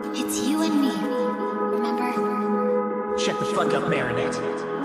It's you and me, remember? Shut the fuck up, Marinette.